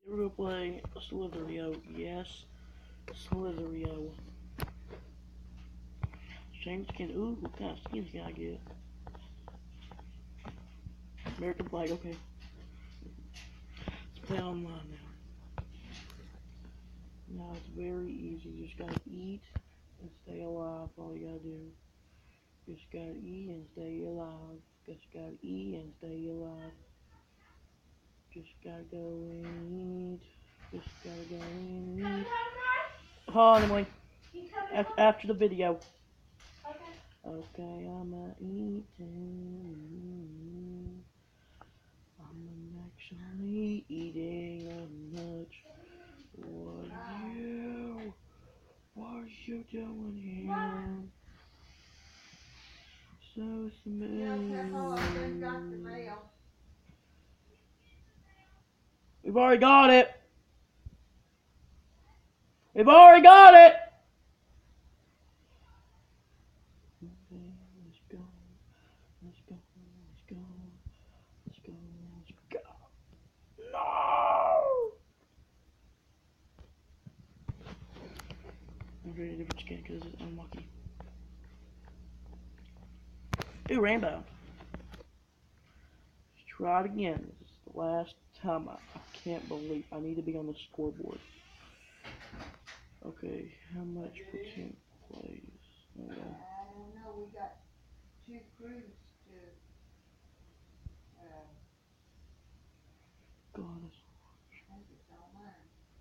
We're gonna play Slitherio. Yes, Slitherio. Change skin. Ooh, what kind of skins can I get? American flag. Okay. Let's play online now. Now it's very easy. You just gotta eat and stay alive. All you gotta do. Just gotta eat and stay alive. Just gotta eat and stay alive. Just gotta go and eat. Just gotta go and eat. Hold on, Emily. After the video. Okay, I'm eating. I'm actually eating a lunch. What are you doing here? So smooth. We've already got it. We've already got it. Okay, let's go. Let's go. Let's go. Let's go. Let's go. No! I'm doing a different skin because it's unlucky. Ooh, rainbow. Let's try it again. This is the last time. I can't believe I need to be on the scoreboard. Okay, how much per team plays? Okay. I don't know. We got 2 crews to. God, I think it's all mine.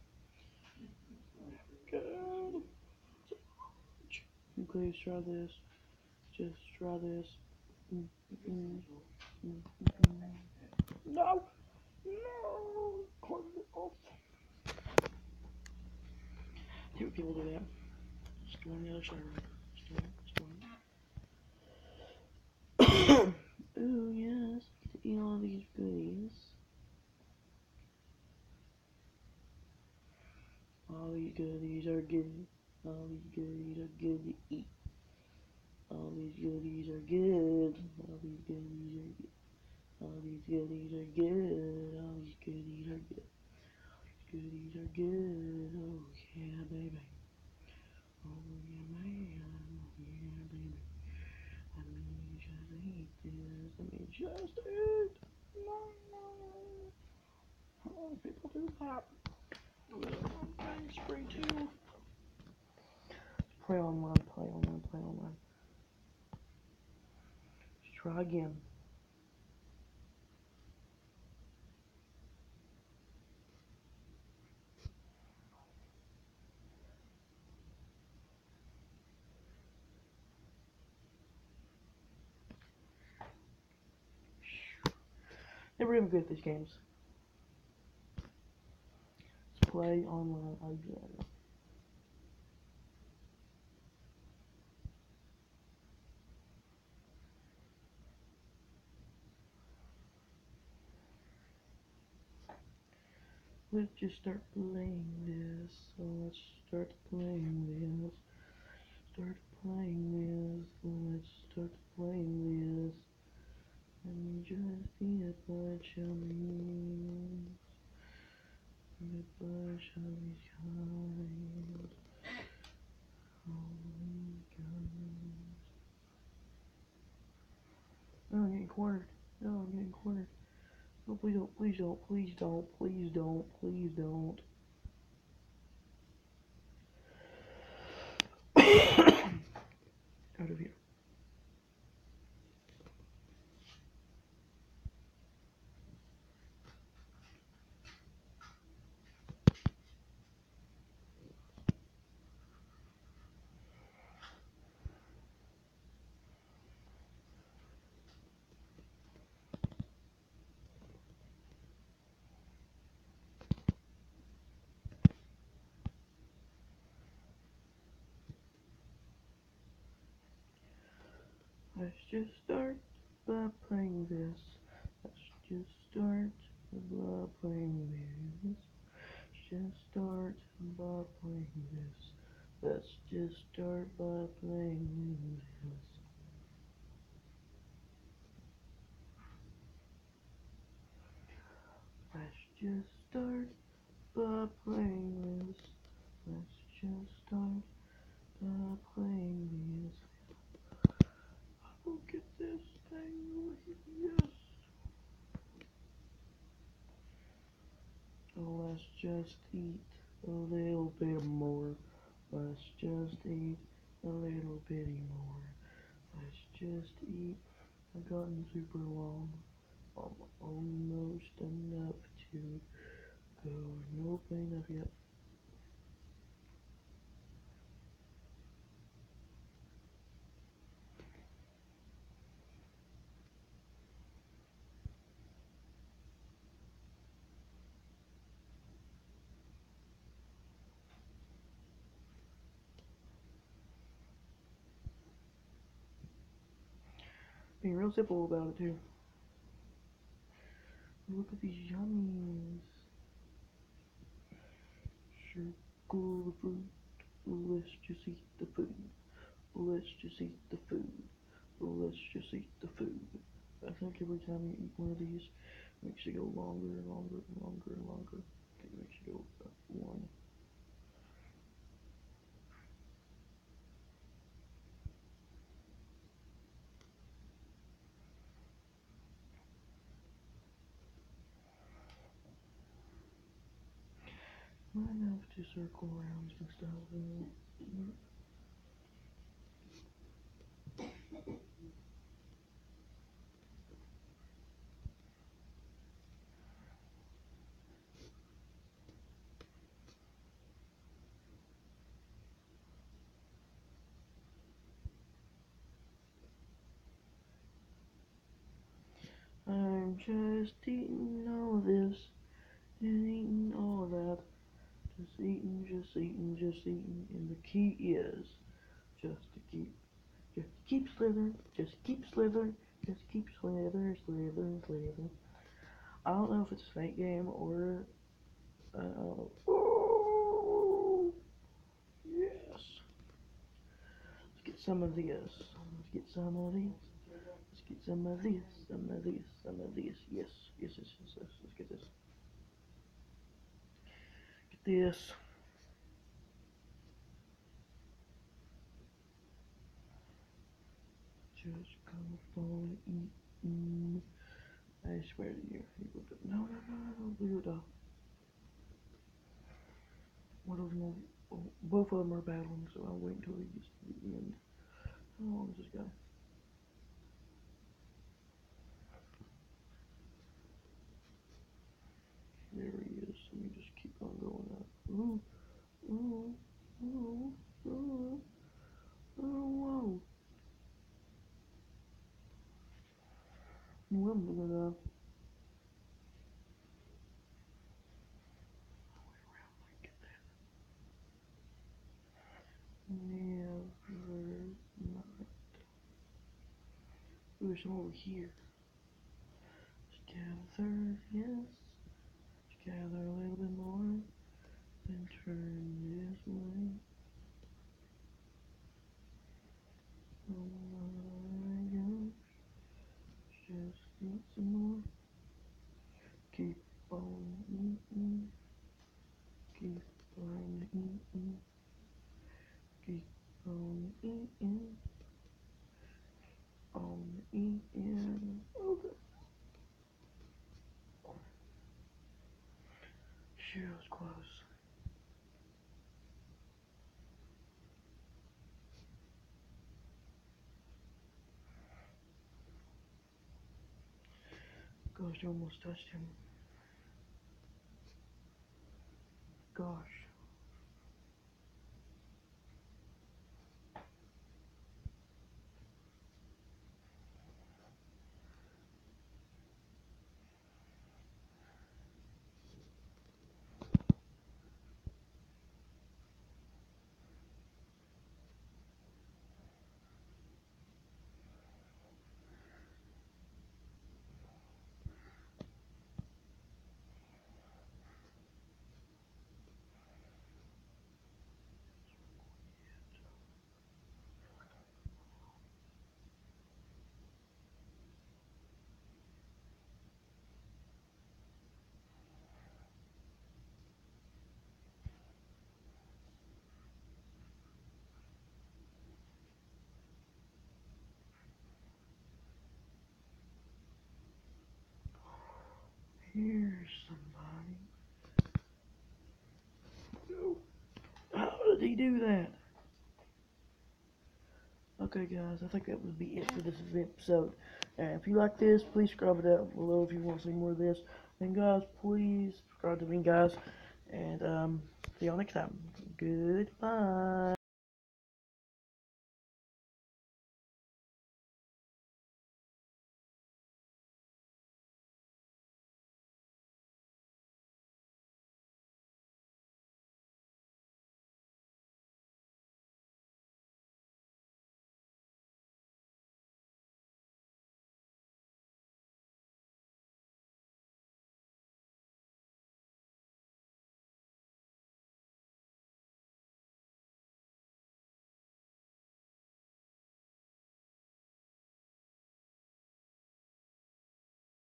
God. Okay, let's try this. Just try this. No! No! Cut it off. I hate when people do that. Just go on the other side. Just go on. Ooh, yes. I get to eat all these goodies. All these goodies are good. All these goodies are good to eat. All these goodies are good. All these goodies are good. All these goodies are good. All these goodies are good. Goodies are good. Oh yeah, baby. Oh yeah, man. Oh yeah, baby. Let me just eat this. Let me just eat. No, no. Oh, people do that. I'm spree too. Play online, play online, play online. Let's try again. Never even good at these games. Let's play online again. Let's just start playing this. So let's start playing this. Start playing this. Let's start playing this. Let me just be a bunch of me. Be a bunch of these kind. Oh my god. Oh, I'm getting cornered. No, I'm getting cornered. No, please don't, please don't, please don't, please don't, please don't. Out of here. Let's just start by playing this. Let's just start by playing this. Let's just start by playing this. Let's just start by playing this. Let's just start Let's just eat a little bit more. Let's just eat a little bit more. Let's just eat. I've gotten super long. I'm almost enough to go. Nope, ain't enough yet. Being real simple about it too. Look at these yummies. Circle the fruit. Let's just eat the food. Let's just eat the food. Let's just eat the food. I think every time you eat one of these, it makes you go longer and longer and longer and longer. It makes you go one. Might have to circle around some stuff. I'm just eating all this and eating all that. Just eating, just eating, just eating. And the key is just keep slithering, just keep slithering, just keep slithering, slithering, slithering. I don't know if it's a snake game or oh, yes. Let's get some of this. Let's get some of this. Let's get some of this. Some of this. Some of this. Yes. Yes. Yes. Yes. Yes. Let's get this. Get this. Just come for eating. I swear to you, he would. No, no, no, no, no, we would. One of them, both of them are battling, so I'll wait until he gets to the end. How long is this guy? There he is. Let me just keep on going up. Ooh, ooh, ooh, ooh, ooh, whoa. Well, I'm gonna never not. Ooh, there's some over here. Together, yes. Together a little bit more. Then turn this way. Oh my gosh. Just need some more. Keep on eating. Keep on eating. Keep on eating. On eating. Okay. She was close. Gosh, you almost touched him. Gosh. Here's somebody. he do that? Okay, guys, I think that would be it for this episode. And if you like this, please subscribe down below if you want to see more of this. And guys, please subscribe to me, guys. And see y'all next time. Goodbye.